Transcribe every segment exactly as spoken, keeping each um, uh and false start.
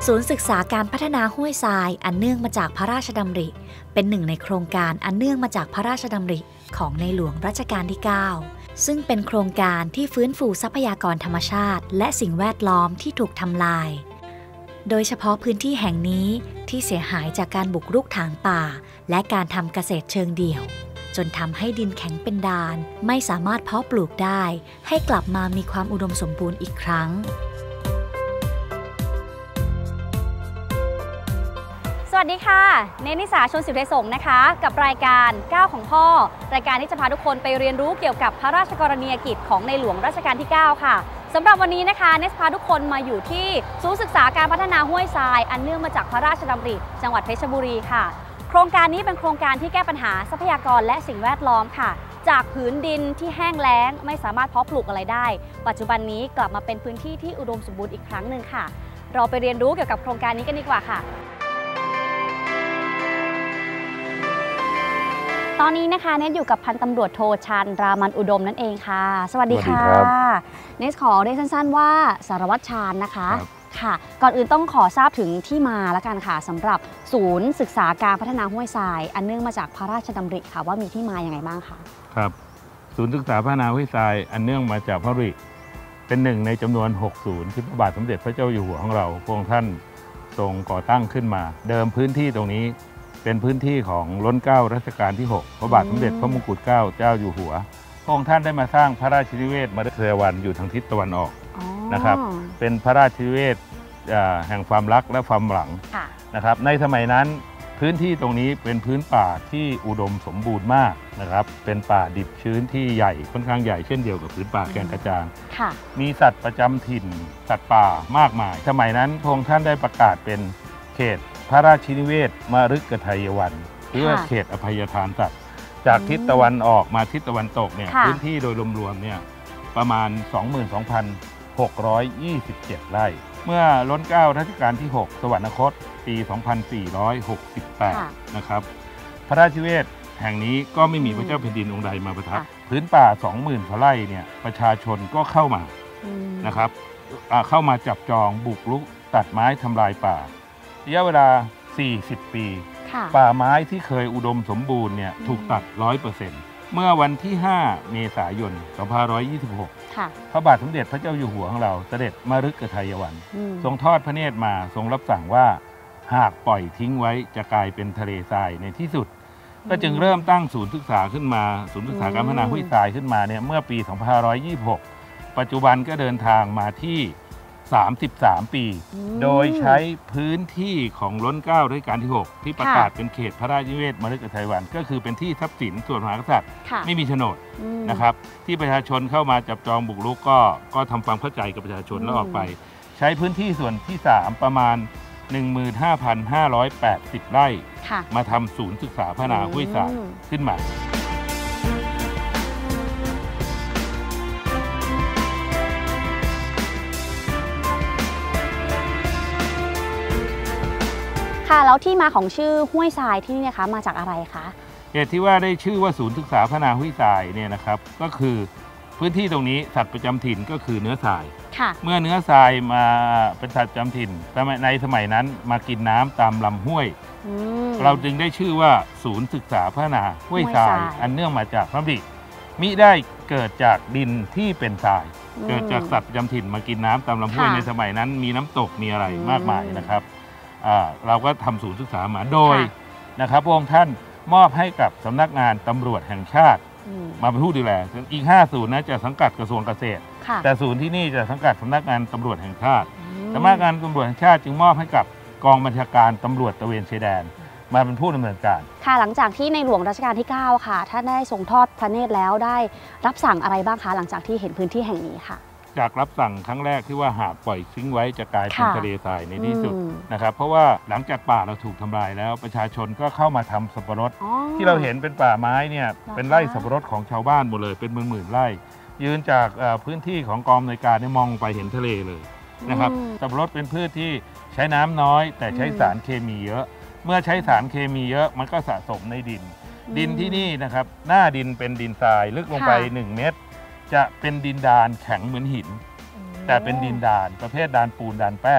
ศูนย์ศึกษาการพัฒนาห้วยทรายอันเนื่องมาจากพระราชดำริเป็นหนึ่งในโครงการอันเนื่องมาจากพระราชดำริของในหลวงรัชกาลที่ เก้า ซึ่งเป็นโครงการที่ฟื้นฟูทรัพยากรธรรมชาติและสิ่งแวดล้อมที่ถูกทำลายโดยเฉพาะพื้นที่แห่งนี้ที่เสียหายจากการบุกรุกถางป่าและการทำเกษตรเชิงเดี่ยวจนทำให้ดินแข็งเป็นดานไม่สามารถเพาะปลูกได้ให้กลับมามีความอุดมสมบูรณ์อีกครั้งสวัสดีค่ะเนนิสาชนสิวไทยสงฆ์นะคะกับรายการก้าวของพ่อรายการที่จะพาทุกคนไปเรียนรู้เกี่ยวกับพระราชกรณียกิจของในหลวงรัชกาลที่ เก้า ค่ะสำหรับวันนี้นะคะเนสพาทุกคนมาอยู่ที่ศูนย์ศึกษาการพัฒนาห้วยทรายอันเนื่องมาจากพระราชดำริจังหวัดเพชรบุรีค่ะโครงการนี้เป็นโครงการที่แก้ปัญหาทรัพยากรและสิ่งแวดล้อมค่ะจากผืนดินที่แห้งแล้งไม่สามารถเพาะปลูกอะไรได้ปัจจุบันนี้กลับมาเป็นพื้นที่ที่อุดมสมบูรณ์อีกครั้งหนึ่งค่ะเราไปเรียนรู้เกี่ยวกับโครงการนี้กันดีกว่าค่ะตอนนี้นะคะเนสอยู่กับพันตำรวจโทชันรามันอุดมนั่นเองค่ะสวัสดีค่ะเนสขอเรียกสั้นๆว่าสารวัตรชาญนะคะค่ะก่อนอื่นต้องขอทราบถึงที่มาแล้วกันค่ะสำหรับศูนย์ศึกษาการพัฒนาห้วยทรายอันเนื่องมาจากพระราชดำริค่ะว่ามีที่มาอย่างไรบ้างคะครับศูนย์ศึกษาพัฒนาห้วยทรายอันเนื่องมาจากพระดำริเป็นหนึ่งในจำนวนหกศูนย์ที่พระบาทสมเด็จพระเจ้าอยู่หัวของเราพระองค์ท่านทรงก่อตั้งขึ้นมาเดิมพื้นที่ตรงนี้เป็นพื้นที่ของล้นเกล้ารัชกาลที่หกพระบาทสมเด็จพระมงกุฎเกล้าเจ้าอยู่หัวพระองค์ท่านได้มาสร้างพระราชนิเวศมฤคทายวันอยู่ทางทิศตะวันออกนะครับเป็นพระราชนิเวศแห่งความรักและความหลังนะครับในสมัยนั้นพื้นที่ตรงนี้เป็นพื้นป่าที่อุดมสมบูรณ์มากนะครับเป็นป่าดิบชื้นที่ใหญ่ค่อนข้างใหญ่เช่นเดียวกับพื้นป่าแก่งกระจานมีสัตว์ประจำถิ่นสัตว์ป่ามากมายสมัยนั้นพระองค์ท่านได้ประกาศเป็นเขตพระราชนิเวศมฤคทายวันหรือว่าเขตอภัยทานสัตว์จากทิศตะวันออกมาทิศตะวันตกเนี่ยพื้นที่โดยรวมๆเนี่ยประมาณ สองหมื่นสองพันหกร้อยยี่สิบเจ็ด ไร่เมื่อล้นเกล้ารัชกาลที่หกสวรรคตปี สองพันสี่ร้อยหกสิบแปด นะครับพระราชนิเวศแห่งนี้ก็ไม่มีพระเจ้าแผ่นดินองค์ใดมาประทับพื้นป่า สองหมื่น ไร่เนี่ยประชาชนก็เข้ามานะครับเข้ามาจับจองบุกรุกตัดไม้ทำลายป่าระยะเวลา สี่สิบ ปีป่าไม้ที่เคยอุดมสมบูรณ์เนี่ยถูกตัด ร้อยเปอร์เซ็นต์ เมื่อวันที่ ห้า เมษายน สองพันห้าร้อยยี่สิบหก พระบาทสมเด็จพระเจ้าอยู่หัวของเราเสด็จมฤคทายวันทรงทอดพระเนตรมาทรงรับสั่งว่าหากปล่อยทิ้งไว้จะกลายเป็นทะเลทรายในที่สุดก็จึงเริ่มตั้งศูนย์ศึกษาขึ้นมาศูนย์ศึกษาการพัฒนาห้วยทรายขึ้นมาเนี่ยเมื่อปี สองพันห้าร้อยยี่สิบหก ปัจจุบันก็เดินทางมาที่สามสิบสาม ปีโดยใช้พื้นที่ของล้นเกล้ารัชกาลที่หกที่ประกาศเป็นเขตพระราชนิเวศมฤคทายวันก็คือเป็นที่ทรัพย์สินส่วนพระมหากษัตริย์ไม่มีโฉนดนะครับที่ประชาชนเข้ามาจับจองบุกรุกก็ก็ทำความเข้าใจกับประชาชนแล้วออกไปใช้พื้นที่ส่วนที่สามประมาณ หนึ่งหมื่นห้าพันห้าร้อยแปดสิบ ไร่มาทำศูนย์ศึกษาพัฒนาห้วยทรายขึ้นมาค่ะแล้วที่มาของชื่อห้วยทรายที่นี่นะคะมาจากอะไรคะเหตุที่ว่าได้ชื่อว่าศูนย์ศึกษาพัฒนาห้วยทรายเนี่ยนะครับก็คือพื้นที่ตรงนี้สัตว์ประจำถิ่นก็คือเนื้อทรายเมื่อเนื้อทรายมาเป็นสัตว์ประจำถิ่นในสมัยนั้นมากินน้ำตามลำห้วยเราจึงได้ชื่อว่าศูนย์ศึกษาพัฒนาห้วยทรายอันเนื่องมาจากพระดำริมิได้เกิดจากดินที่เป็นทรายเกิดจากสัตว์ประจำถิ่นมากินน้ำตามลำห้วยในสมัยนั้นมีน้ำตกมีอะไรมากมายนะครับเราก็ทำศูนย์ศึกษามาโดยนะครับพระองค์ท่านมอบให้กับสำนักงานตำรวจแห่งชาติมาเป็นผู้ดูแลอีกห้าศูนย์นะจะสังกัดกระทรวงเกษตรแต่ศูนย์ที่นี่จะสังกัดสำนักงานตำรวจแห่งชาติสำนักงานตำรวจแห่งชาติจึงมอบให้กับกองบัญชาการตำรวจตระเวนชายแดนมาเป็นผู้ดำเนินการค่ะหลังจากที่ในหลวงรัชกาลที่ เก้า ค่ะท่านได้ทรงทอดพระเนตรแล้วได้รับสั่งอะไรบ้างคะหลังจากที่เห็นพื้นที่แห่งนี้ค่ะจากรับสั่งครั้งแรกที่ว่าหากปล่อยทิ้งไว้จะกลายเป็นทะเลทรายในที่สุดนะครับเพราะว่าหลังจากป่าเราถูกทำลายแล้วประชาชนก็เข้ามาทำสับปะรดที่เราเห็นเป็นป่าไม้เนี่ยเป็นไร่สับปะรดของชาวบ้านหมดเลยเป็นหมื่นๆไร่ยืนจากพื้นที่ของกองอำนวยการมองไปเห็นทะเลเลยนะครับสับปะรดเป็นพืชที่ใช้น้ำน้อยแต่ใช้สารเคมีเยอะเมื่อใช้สารเคมีเยอะมันก็สะสมในดินดินที่นี่นะครับหน้าดินเป็นดินทรายลึกลงไปหนึ่งเมตรจะเป็นดินดานแข็งเหมือนหินแต่เป็นดินดานประเภทดานปูนดานแป้ง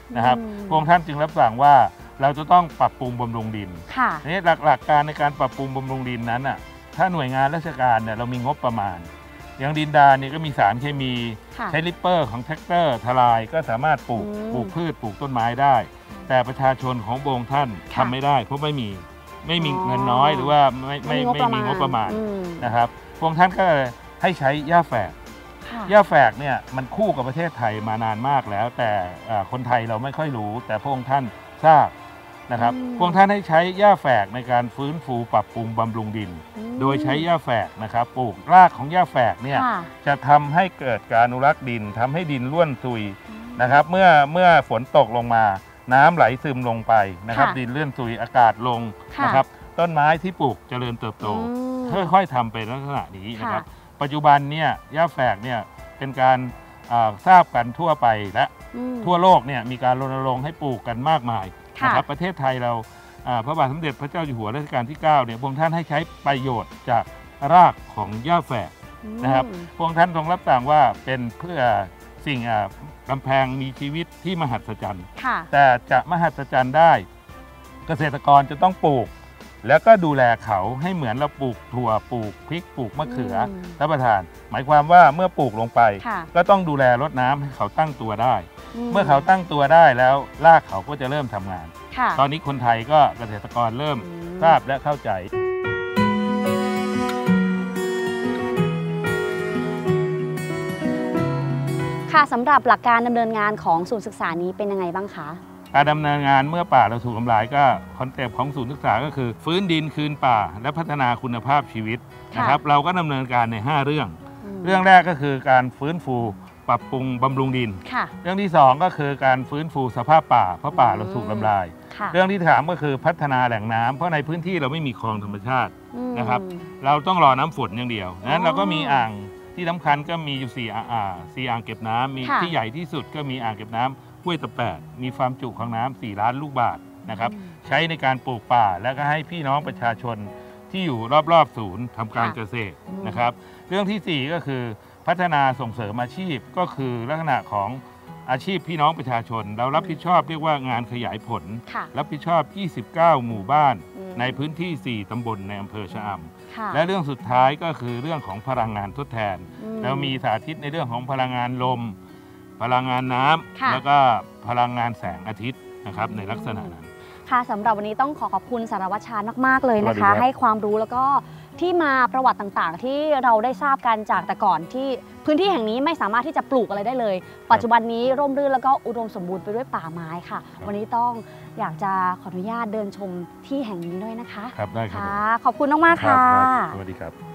นะครับพระองค์ท่านจึงรับสั่งว่าเราจะต้องปรับปรุงบำรุงดินนี่หลักๆการในการปรับปรุงบำรุงดินนั้นอ่ะถ้าหน่วยงานราชการเนี่ยเรามีงบประมาณอย่างดินดานเนี่ยก็มีสารเคมีใช้ลิปเปอร์ของแท็กเตอร์ทลายก็สามารถปลูกปลูกพืชปลูกต้นไม้ได้แต่ประชาชนของพระองค์ท่านทำไม่ได้เพราะไม่มีไม่มีเงินน้อยหรือว่าไม่ไม่ไม่มีงบประมาณนะครับพระองค์ท่านก็ให้ใช้หญ้าแฝกหญ้าแฝกเนี่ยมันคู่กับประเทศไทยมานานมากแล้วแต่คนไทยเราไม่ค่อยรู้แต่พระองค์ท่านทราบนะครับพระองค์ท่านให้ใช้หญ้าแฝกในการฟื้นฟูปรับปรุงบำรุงดินโดยใช้หญ้าแฝกนะครับปลูกรากของหญ้าแฝกเนี่ยจะทำให้เกิดการอนุรักษ์ดินทำให้ดินร่วนซุยนะครับเมื่อเมื่อฝนตกลงมาน้ำไหลซึมลงไปนะครับดินเลื่อนซุยอากาศลงนะครับต้นไม้ที่ปลูกเจริญเติบโตค่อยๆทำเป็นลักษณะนี้นะครับปัจจุบันเนี่ยหญ้าแฝกเนี่ยเป็นการทราบกันทั่วไปและทั่วโลกเนี่ยมีการรณรงค์ให้ปลูกกันมากมายนะครับประเทศไทยเราพระบาทสมเด็จพระเจ้าอยู่หัวรัชกาลที่เก้าเนี่ยพระองค์ท่านให้ใช้ประโยชน์จากรากของหญ้าแฝกนะครับพระองค์ท่านทรงรับสั่งว่าเป็นเพื่อสิ่งกำแพงมีชีวิตที่มหัศจรรย์แต่จะมหัศจรรย์ได้เกษตรกรจะต้องปลูกแล้วก็ดูแลเขาให้เหมือนเราปลูกถั่วปลูกพริกปลูกมะเขือรับประทานหมายความว่าเมื่อปลูกลงไปก็ต้องดูแลรดน้ำให้เขาตั้งตัวได้เมื่อเขาตั้งตัวได้แล้วรากเขาก็จะเริ่มทำงานตอนนี้คนไทยก็เกษตรกรเริ่มทราบและเข้าใจค่ะสำหรับหลักการดำเนินงานของศูนย์ศึกษานี้เป็นยังไงบ้างคะการดำเนินงานเมื่อป่าเราถูกทำลายก็คอนเซปต์ของศูนย์ศึกษาก็คือฟื้นดินคืนป่าและพัฒนาคุณภาพชีวิตนะครับเราก็ดำเนินการในห้าเรื่องเรื่องแรกก็คือการฟื้นฟูปรับปรุงบำรุงดินเรื่องที่สองก็คือการฟื้นฟูสภาพป่าเพราะป่าเราถูกทำลายเรื่องที่สามก็คือพัฒนาแหล่งน้ำเพราะในพื้นที่เราไม่มีคลองธรรมชาตินะครับเราต้องรอน้ำฝนอย่างเดียวนั้นเราก็มีอ่างที่สำคัญก็มีอยู่สี่อ่างสี่อ่างเก็บน้ำมีที่ใหญ่ที่สุดก็มีอ่างเก็บน้ำห้วยตะแปดมีความจุของน้ำสี่ล้านลูกบาศก์นะครับใช้ในการปลูกป่าแล้วก็ให้พี่น้องประชาชนที่อยู่รอบๆศูนย์ทำการเกษตรนะครับเรื่องที่สี่ก็คือพัฒนาส่งเสริมอาชีพก็คือลักษณะของอาชีพพี่น้องประชาชนเรารับผิดชอบเรียกว่างานขยายผลรับผิดชอบยี่สิบเก้าหมู่บ้านในพื้นที่สี่ตำบลในอำเภอชะอำและเรื่องสุดท้ายก็คือเรื่องของพลังงานทดแทนเรามีสาธิตในเรื่องของพลังงานลมพลังงานน้ำแล้วก็พลังงานแสงอาทิตย์นะครับในลักษณะนั้นค่ะสำหรับวันนี้ต้องขอขอบคุณสารวัตรชาญมากๆเลยนะคะให้ความรู้แล้วก็ที่มาประวัติต่างๆที่เราได้ทราบกันจากแต่ก่อนที่พื้นที่แห่งนี้ไม่สามารถที่จะปลูกอะไรได้เลยปัจจุบันนี้ร่มรื่นแล้วก็อุดมสมบูรณ์ไปด้วยป่าไม้ค่ะวันนี้ต้องอยากจะขออนุญาตเดินชมที่แห่งนี้ด้วยนะคะครับได้ครับขอบคุณมากๆค่ะสวัสดีครับ